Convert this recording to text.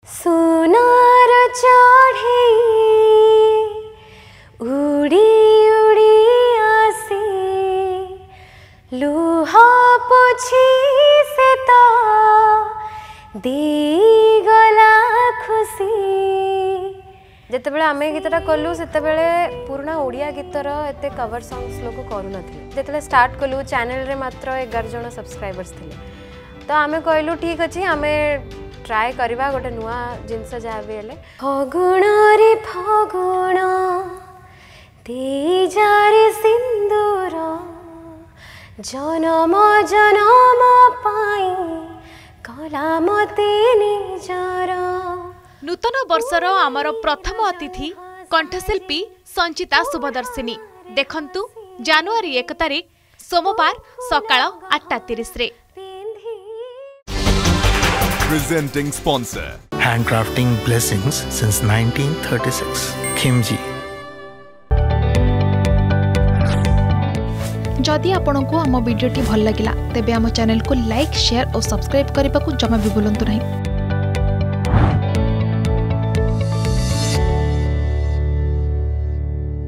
सुनार चढ़े उड़ी उड़ी आसे लुहा पोछी से तो दी गला खुशी। जितेबाला आम गीतटा कलु से पुराना ओडिया गीतर एते कवर सॉन्ग्स लोग करू नथिले। जिते स्टार्ट कलु चैनल रे मात्र 11 जन सब्सक्राइबर्स थिले तो आमे कहलु ठीक अछि आमे ट्राए करवा गोटे नुआ जिनस जहाँ भी हेले। फगुण रे फगुण तेजारे सिंदूर जनम जनम पाई कला मते निजर। नूतन वर्षर आमर प्रथम अतिथि कंठशिल्पी संचिता शुभदर्शिनी। देखंतु जनवरी 1 तारिख सोमवार सकाळ 8:30 रे। Presenting sponsor handcrafting blessings since 1936 Khimji। जदि आपंक आम भिडी भल लगा तेब आम चैनल को लाइक शेयर और सब्सक्राइब करने को जमा भी भूलु नहीं।